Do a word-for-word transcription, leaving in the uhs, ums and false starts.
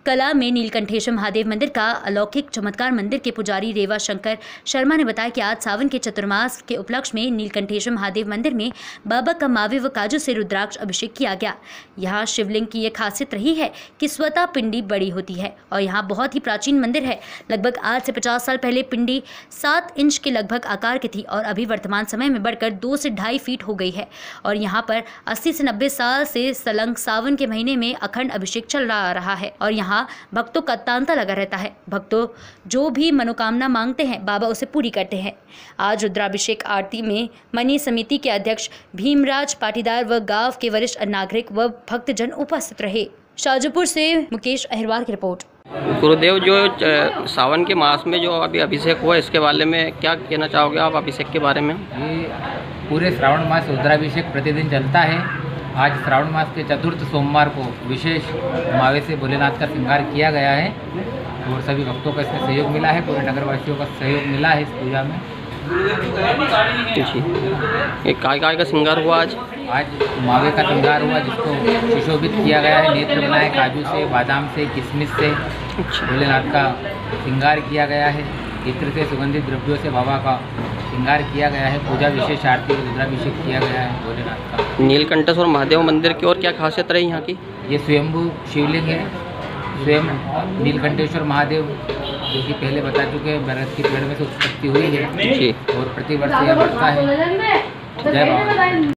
कला में नीलकंठेश्वर महादेव मंदिर का अलौकिक चमत्कार मंदिर के पुजारी रेवा शंकर शर्मा ने बताया कि आज सावन के चतुर्मास के उपलक्ष्य में नीलकंठेश्वर महादेव मंदिर में बाबा का मावे व काजू से रुद्राक्ष अभिषेक किया गया। यहाँ शिवलिंग की यह खासियत रही है कि स्वतः पिंडी बड़ी होती है और यहाँ बहुत ही प्राचीन मंदिर है। लगभग आज से पचास साल पहले पिंडी सात इंच के लगभग आकार की थी और अभी वर्तमान समय में बढ़कर दो से ढाई फीट हो गई है। और यहाँ पर अस्सी से नब्बे साल से सलंग सावन के महीने में अखंड अभिषेक चल रहा है और यहाँ भक्तों का तांता लगा रहता है। भक्तों जो भी मनोकामना मांगते हैं बाबा उसे पूरी करते हैं। आज रुद्राभिषेक आरती में मनी समिति के अध्यक्ष भीमराज पाटीदार व गांव के वरिष्ठ नागरिक व भक्तजन उपस्थित रहे। शाहजहाँपुर से मुकेश अहिरवार की रिपोर्ट। गुरुदेव, जो सावन के मास में जो अभी अभिषेक हुआ, इसके बारे में क्या कहना चाहोगे आप अभिषेक के बारे में? ये पूरे श्रावण मास रुद्राभिषेक प्रतिदिन चलता है। आज श्रावण मास के चतुर्थ सोमवार को विशेष मावे से भोलेनाथ का श्रृंगार किया गया है और सभी भक्तों का इसमें सहयोग मिला है, पूरे नगरवासियों का सहयोग मिला है इस पूजा में। ये काय काय का श्रृंगार हुआ आज? आज मावे का श्रृंगार हुआ जिसको सुशोभित किया गया है। नेत्र बनाए काजू से, बादाम से, किशमिश से भोलेनाथ का श्रृंगार किया गया है। इत्र से, सुगंधित द्रव्यों से बाबा का श्रृंगार किया गया है। पूजा विशेष आरती और रुद्राभिषेक किया गया है भोलेनाथ का। नीलकंठेश्वर महादेव मंदिर की और क्या खासियत रही यहाँ की? ये स्वयंभू शिवलिंग है, स्वयं नीलकंठेश्वर महादेव, जो कि पहले बता चुके हैं भरत की पेड़ में से उत्पत्ति हुई है और प्रतिवर्ष यह बढ़ता है। जय बाबा।